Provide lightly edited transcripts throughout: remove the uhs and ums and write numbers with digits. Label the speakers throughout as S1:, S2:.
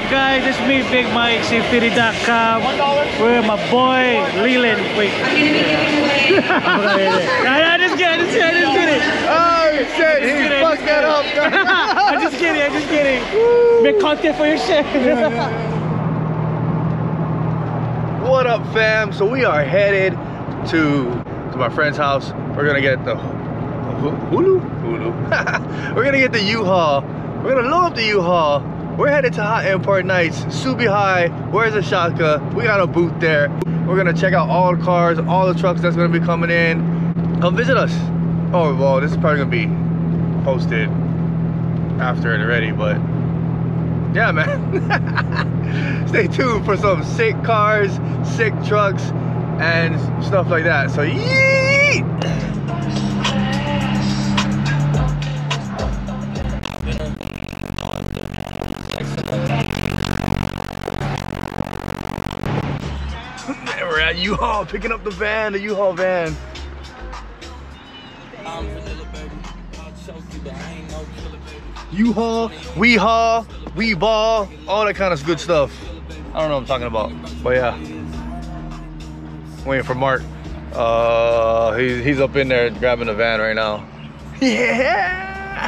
S1: guys? It's me, Big Mike, Subie.com. We're my boy, Leland. Wait. Nah, just kidding.
S2: Oh shit, he fucked that up.
S1: I'm just kidding. Make content for your shit.
S2: What up, fam? So we are headed to my friend's house. We're gonna get the Hulu. We're gonna get the U-Haul. We're gonna load up the U-Haul. We're headed to Hot Import Nights, Subie.Hi. Where's the Shaka? We got a booth there. We're gonna check out all the cars, all the trucks that's gonna be coming in. Come visit us. Oh well, this is probably gonna be posted after it already, but yeah, man. Stay tuned for some sick cars, sick trucks, and stuff like that. So yeet! We're at U-Haul picking up the van, the U-Haul van. U-Haul, we haul, we ball, all that kind of good stuff. I don't know what I'm talking about, but yeah. Waiting for Mark. He's up in there grabbing the van right now. Yeah.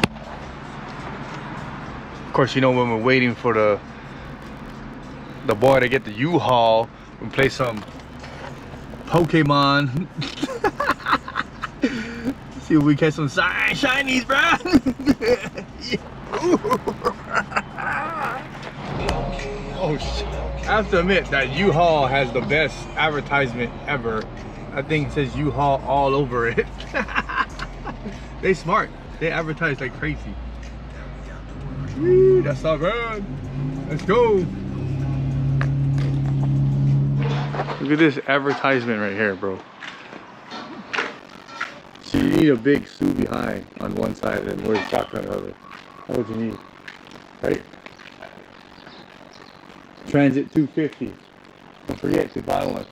S2: Of course, you know, when we're waiting for the boy to get the U-Haul, we play some Pokemon. See if we catch some shinies, bro. Oh shit. I have to admit that U-Haul has the best advertisement ever. I think it says U-Haul all over it. They smart. They advertise like crazy. Woo, that's our van. Let's go. Look at this advertisement right here, bro. So you need a big Subie.Hi on one side and where's Shaka on the other. That's what you need, right? Transit 250. Don't forget to buy one.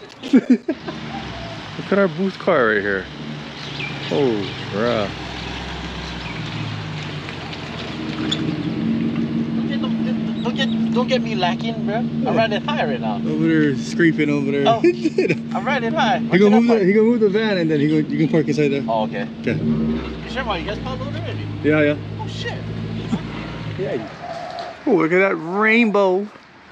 S2: Look at our booth car right here. Oh, bruh.
S3: Don't get me lacking, bro. I'm riding high right now.
S2: Over there, scraping over there.
S3: Oh, I'm riding high.
S2: He gonna move the van and then you can park inside there.
S3: Oh, okay.
S2: Okay.
S3: You sure about you guys piled load already?
S2: Yeah.
S3: Oh shit.
S2: Yeah. Oh, look at that rainbow.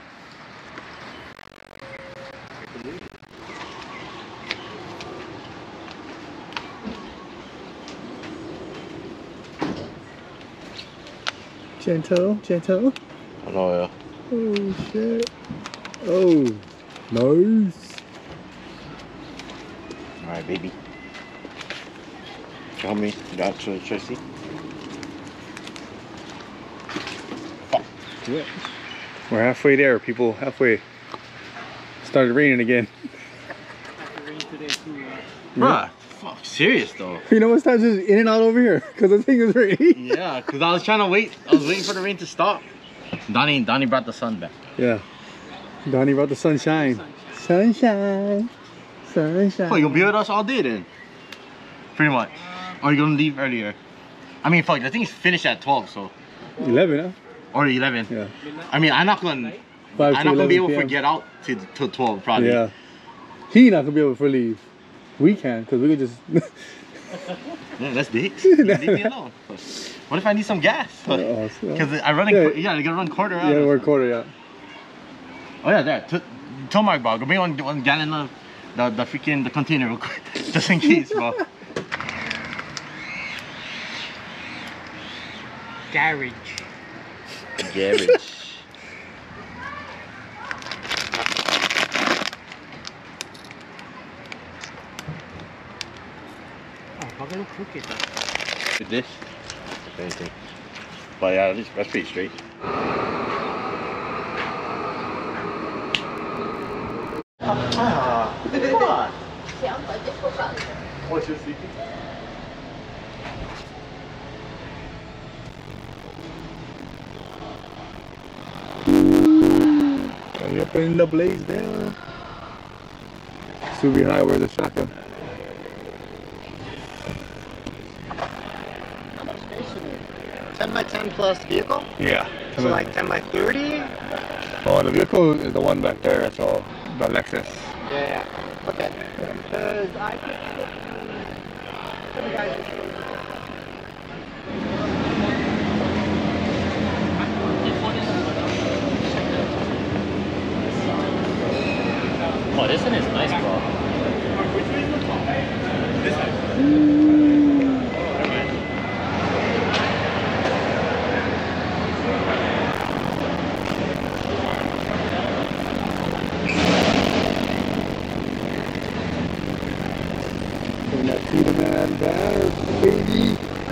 S2: Gentle.
S3: Oh yeah.
S2: Oh shit. Oh, nice.
S3: Alright, baby. Show me that Tracy. Fuck.
S2: Yeah. We're halfway there, people. Halfway. Started raining again.
S3: Bruh, fuck, serious though.
S2: You know what times is in and out over here? Because the thing is raining.
S3: Yeah, because I was trying to wait. I was waiting for the rain to stop. Donnie brought the sun back.
S2: Yeah. Donnie brought the sunshine. Sunshine.
S3: Oh, you'll be with us all day then? Pretty much. Or you gonna leave earlier? I mean, fuck, the thing's finished at 12, so.
S2: 11, huh?
S3: Or 11.
S2: Yeah.
S3: I mean, I'm not gonna be able to get out till 12 probably.
S2: Yeah. He not gonna be able to leave. We can, because we could just.
S3: Yeah, that's dicks. Leave me alone. What if I need some gas? Because I run you gotta run quarter out.
S2: Yeah, we're quarter, yeah.
S3: Oh yeah, there. Tell Mark, bro. Go bring one gallon of the freaking container real quick. Just in case, bro.
S1: Garage.
S3: With this? Same thing. But yeah, that's pretty straight. What's your secret?
S2: Up in the blaze there. Subie.Hi, where's the Shaka?
S3: 10 by 10 plus vehicle?
S2: Yeah, So
S4: like 10 by 30?
S2: Oh, the vehicle is the one back there, so the Lexus.
S4: Yeah. Okay. Because I could...
S5: Oh, this one is nice, bro.
S2: This one. Man, bad baby.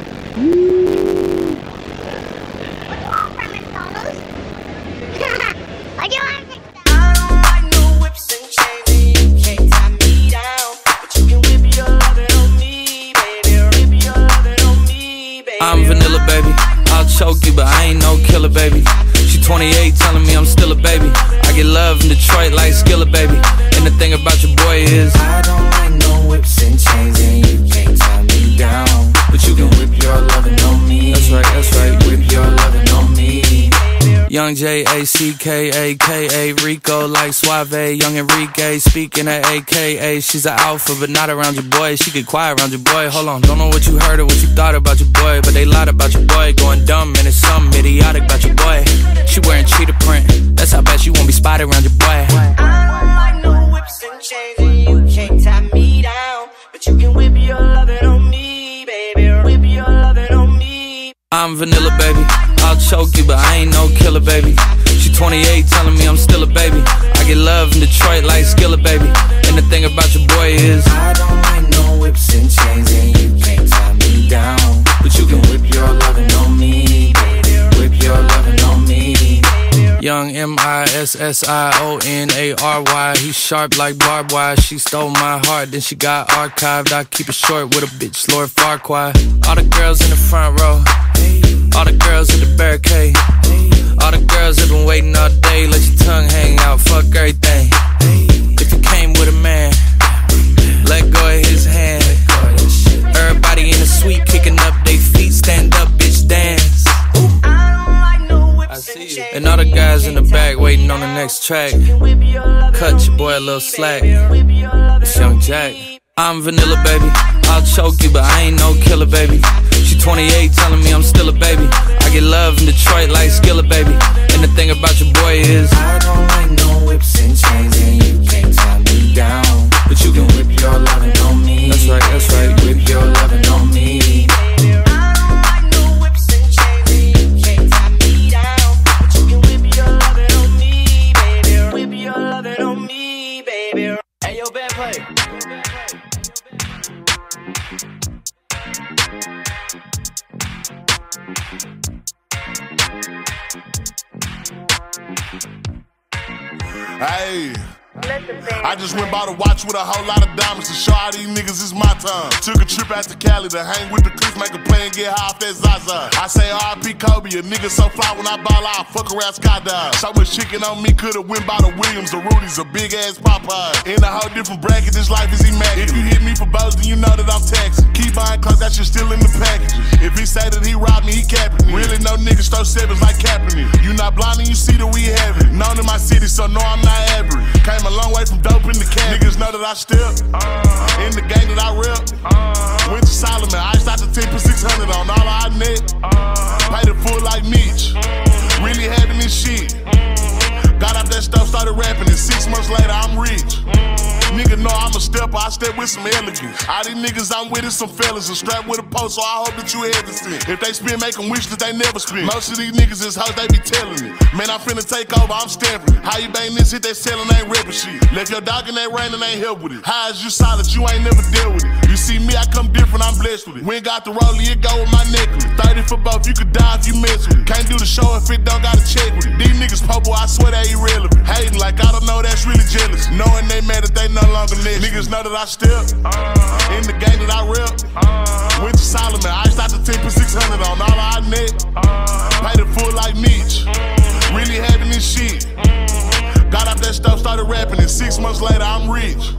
S6: I'm vanilla, baby. I'll choke you, but I ain't no killer, baby. She 28, telling me I'm still a baby. I get love in Detroit like Skillet, baby. And the thing about your boy is I don't like no whips and chains, and you can't tie me down. But you can whip your lovin' on me. That's right, whip your lovin' on me. Young J-A-C-K-A-K-A, Rico like Suave, Young Enrique, speaking at AKA. She's an alpha, but not around your boy. She get quiet around your boy. Hold on, don't know what you heard or what you thought about your boy, but they lied about your boy. Going dumb, and it's something idiotic about your boy. She wearing cheetah print, that's how bad she won't be spotted around your boy.
S7: I don't like no whips and chains, and you can't tie me down. But you can whip your lovin' on me, baby. Whip your lovin' on me.
S6: I'm vanilla, baby. I'll choke you, but I ain't no killer, baby. She 28, telling me I'm still a baby. I get love in Detroit like Skillet, baby. And the thing about your boy is I don't like no whips and chains, and you can't tie me down. But you can whip your lovin' on me, baby. Whip your lovin' on me. Young M-I-S-S-I-O-N-A-R-Y. He's sharp like barbed wire. She stole my heart, then she got archived. I keep it short with a bitch, Lord Farquaad. All the girls in the front row, all the girls at the barricade, all the girls that been waiting all day. Let your tongue hang out, fuck everything. If you came with a man, let go of his hand. Everybody in the suite kicking up they feet. Stand up, bitch, dance. I see you. And all the guys in the back waiting on the next track. Cut your boy a little slack. It's Young Jack. I'm vanilla, baby. I'll choke you, but I ain't no killer, baby. She 28, telling me I'm still a baby. I get love in Detroit like Skillet, baby. And the thing about your boy is I don't like no whips and chains, and you can't tie me down. But you can whip your lovin' on me. That's right, whip your lovin' on me.
S7: Hey, yo, bad play.
S8: Hey, I just went by the watch with a whole lot of diamonds to show all these niggas it's my time. Took a trip out to Cali to hang with the cliques, make a play and get high off that Zaza. I say R.I.P. Kobe, a nigga so fly when I ball out, fuck around skydive. So much chicken on me, could've went by the Williams, the Rudy's, a big ass Popeye. In a whole different bracket, this life is immaculate. If you hit me for bows, then you know that I'm taxing. Keep buying clothes, that shit still in the packages. If he say that he robbed me, he capping it. Really no niggas throw sevens like Kaepernick. You not blind and you see that we have it. Known in my city, so no, I'm not average. Came a long way from dope in the cab. Niggas know that I step in the game that I rep. Went to Solomon, iced out the 10 for 600 on all our net. Paid it full like Mitch. Really having this shit. Got out that stuff, started rapping, and 6 months later I'm rich. Nigga know I'm a stepper, I step with some elegance. All these niggas I'm with is some fellas, and strapped with a post, so I hope that you hesitant. If they spin, make them wish that they never spin. Most of these niggas is hoes, they be telling it. Man, I'm finna take over, I'm stamping it. How you bang this hit, they selling ain't ripping shit. Left your dog in that rain and ain't help with it. How is you solid, you ain't never dealt with it. You see me, I come different, I'm blessed with it. We ain't got the rollie, it go with my necklace. 30 for both, you could die if you mess with it. Can't do the show if it don't gotta check with it. These niggas popo, I swear they irrelevant. Hating like I don't know, that's really jealous. Knowing they mad that they no longer next. Niggas know that I step in the game that I rep. Went to Solomon, iced out the 10 for 600 on all our net. Paid it full like Mitch. Really having this shit. Got out that stuff, started rapping, and 6 months later I'm rich.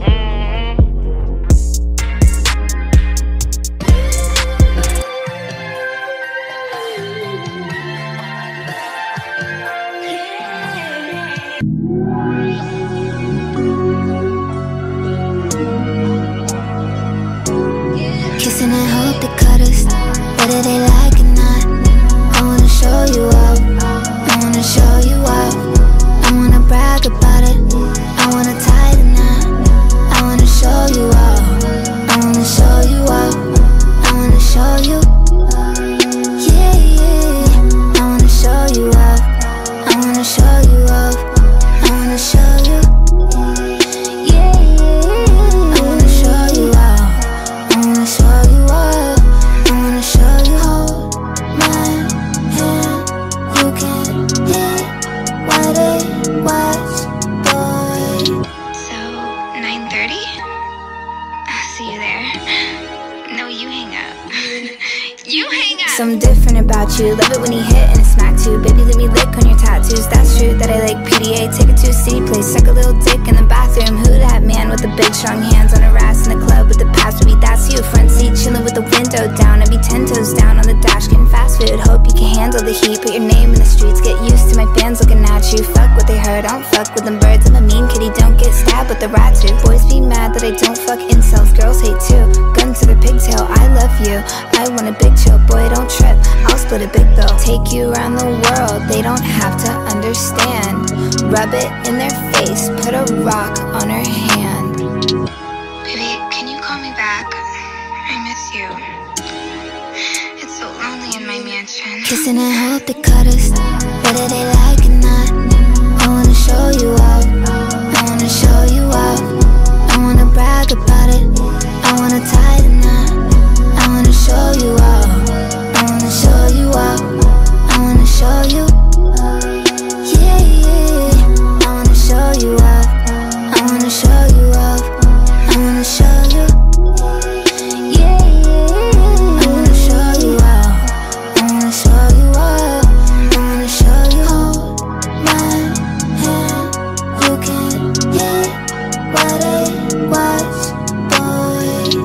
S5: at you. Love it when he hit and it smack too. Baby, let me lick on your tattoos. That's true that I like PDA. Take it to a city place, suck a little dick in the bathroom. Who that man with the big strong hands on her ass in the club with the pass? Baby, that's you. Front seat chilling with the window down. I'd be 10 toes down on the dash getting fast food. Hope you can handle the heat. Put your name in the streets. Get used to my fans looking at you. Fuck what they heard. I don't fuck with them birds. I'm a mean kitty. Don't get stabbed with the rat too. Boys be mad that I don't fuck incels. Girls hate too. Gun to the pigtail. I love you. I want a big chill. Boy, don't trip. I'll split a big bill. Take you around the world. They don't have to understand. Rub it in their face. Put a rock on her hand.
S9: Baby, can you call me back? I miss you. It's so lonely in my mansion.
S5: Kissing and hope they cut us, whether they like it or not. I wanna show you up. I wanna show you up. I wanna brag about it. I wanna tie the knot. I wanna show you up. I wanna show you up. I wanna show you. Yeah, yeah. I wanna show you up. I wanna show you up. I wanna show you. Yeah, yeah. I wanna show you up. I wanna show you up. I wanna show you. Hold my hand. You can hear what it was, boy.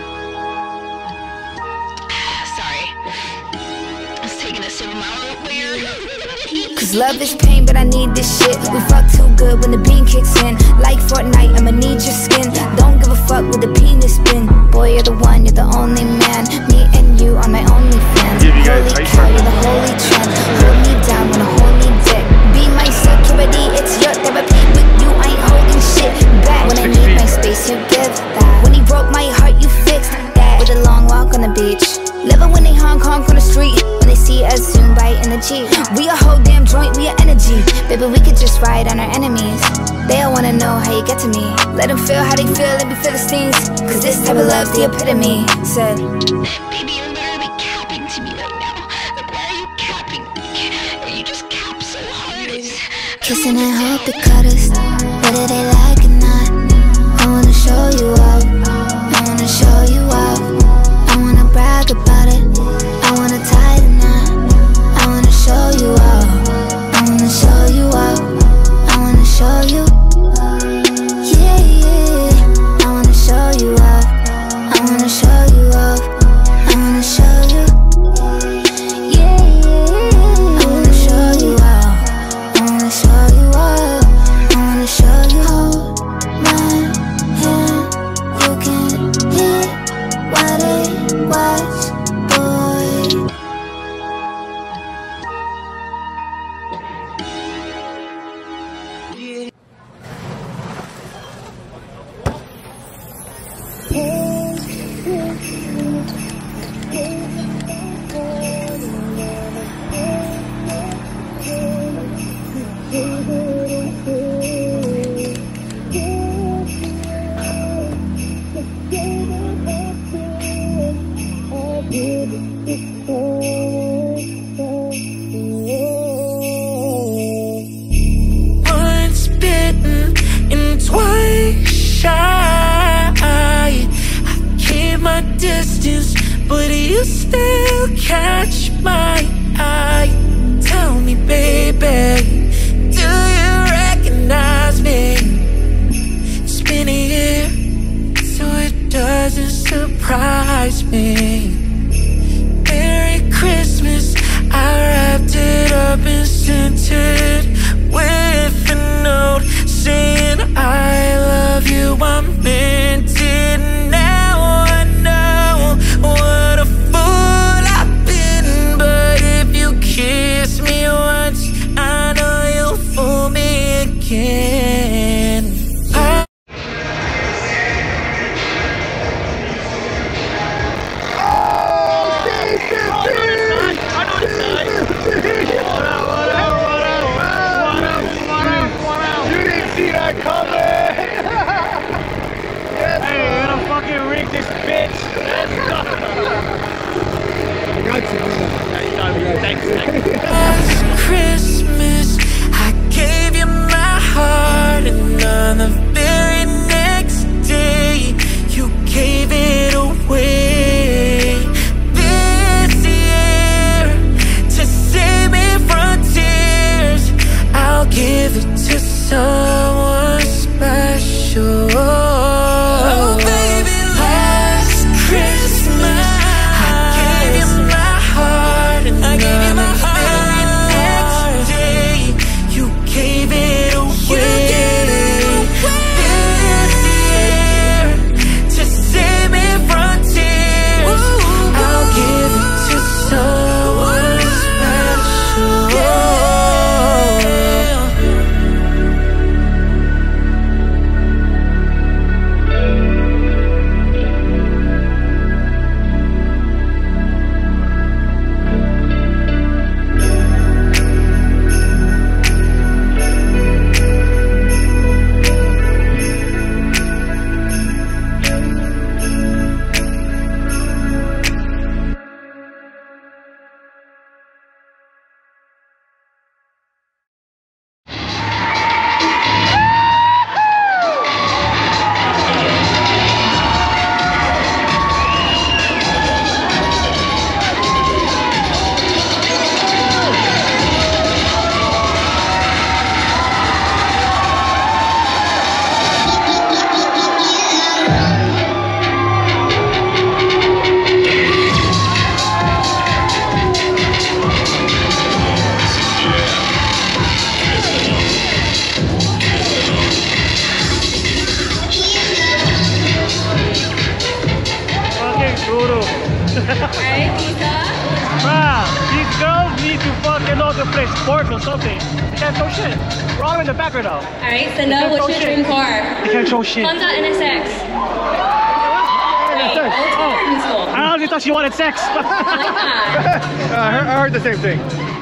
S9: Sorry. I was taking a sip of my own beer.
S5: Cause love is pain, but I need this shit. We fuck too good when the bean kicks in. Like Fortnite, I'ma need your skin. Don't give a fuck with the penis spin. Boy, you're the one, you're the only man. Me and you are my only fans. Holy cow, you're the holy trend. Hold me down, wanna hold me dick. Be my security, it's your therapy. With you, I ain't holding shit back. When I need my space, you give that. When he broke my heart, you fixed that. With a long walk on the beach. Love it when they honk on the street. When they see us zoom by in the Jeep. We a whole damn joint, we a energy. Baby, we could just ride on our enemies. They all wanna know how you get to me. Let them feel how they feel, let me feel the stings. Cause this type of love's the epitome. Said,
S9: Baby, you're literally capping to me right now. Like, why are you capping? Or you just cap so hard?
S5: kissing and hope they cut us, whether they like it or not. I wanna show you up. I wanna show you up. I wanna brag about it. I wanna tie the knot. I wanna show you up. I wanna show you up. I wanna show you. Yeah, yeah. I wanna show you up. I wanna show you up. I wanna show you. Yeah, yeah. I wanna show you up. I wanna show you up. I wanna show you. Hold my hand. You can hear what it was, boy.
S6: Once bitten and twice shy. I keep my distance, but you still catch my eye. Tell me, baby, do you recognize me? It's been a year, so it doesn't surprise me. Merry Christmas, I wrapped it up and sent it with a note saying I love you, I meant it. Now I know what a fool I've been, but if you kiss me once, I know you'll fool me again.
S2: You didn't see that coming! Yes,
S1: Hey, we're gonna fucking rig this bitch. Let's go. Thanks.
S6: Last Christmas, I gave you my heart, and on the very next day, you gave it away. This year,
S1: play sports or something. They can't throw shit. We're all in the background now.
S10: Alright, so now what's your dream car?
S1: They can't throw shit.
S10: Honda NSX. Right,
S1: I honestly thought she wanted sex.
S10: I like that.
S2: I heard the same thing.